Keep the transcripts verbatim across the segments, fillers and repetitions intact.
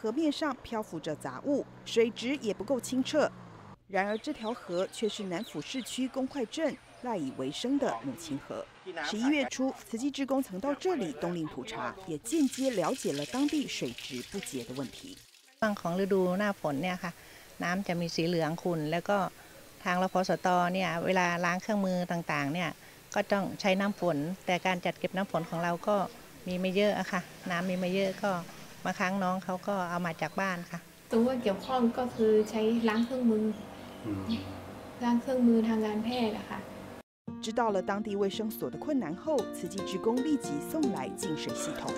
河面上漂浮着杂物，水质也不够清澈。然而，这条河却是南府市区公快镇赖以为生的母亲河。十一月初，慈济志工曾到这里冬令普查，也间接了解了当地水质不洁的问题。 ช่วงของฤดูหน้าฝนเนี่ยค่ะน้ำจะมีสีเหลืองขุ่นแล้วก็ทางรพสตเนี่ยเวลาล้างเครื่องมือต่างๆเนี่ยก็ต้องใช้น้ำฝนแต่การจัดเก็บน้ำฝนของเราก็มีไม่เยอะอะค่ะน้ำมีไม่เยอะก็บางครั้งน้องเขาก็เอามาจากบ้านค่ะตัวเกี่ยวข้องก็คือใช้ล้างเครื่องมือล้างเครื่องมือทางการแพทย์อะค่ะ知道了当地卫生所的困难后，慈济志工立即送来净水系统。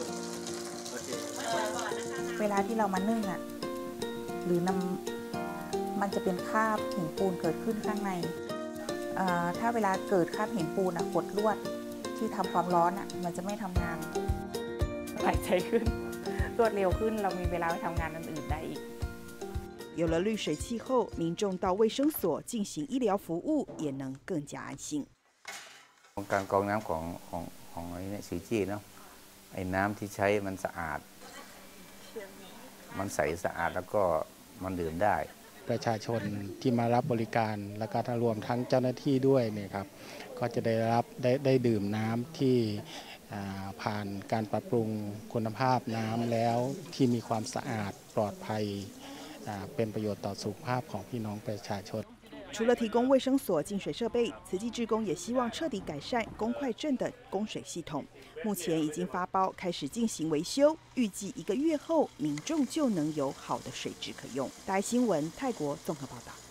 เวลาที่เรามานึ่งอ่ะหรือนำมันจะเป็นคราบหินปูนเกิดขึ้นข้างในถ้าเวลาเกิดคราบหินปูนอ่ะกดลวดที่ทำความร้อนอ่ะมันจะไม่ทำงานหายใจขึ้นรวดเร็วขึ้นเรามีเวลาไปทำงานอื่นๆได้อีก有了滤水器后，民众到卫生所进行医疗服务也能更加安心。 การกรองน้ำของของของไอ้เนี่ยซีจี้เนาะไอ้น้ำที่ใช้มันสะอาดมันใสสะอาดแล้วก็มันดื่มได้ประชาชนที่มารับบริการและก็รวมทั้งเจ้าหน้าที่ด้วยเนี่ยครับก็จะได้รับได้ได้ดื่มน้ำที่ผ่านการปรับปรุงคุณภาพน้ำแล้วที่มีความสะอาดปลอดภัยเป็นประโยชน์ต่อสุขภาพของพี่น้องประชาชน除了提供卫生所净水设备，慈济志工也希望彻底改善公快镇的供水系统。目前已经发包开始进行维修，预计一个月后，民众就能有好的水质可用。大爱新闻泰国综合报道。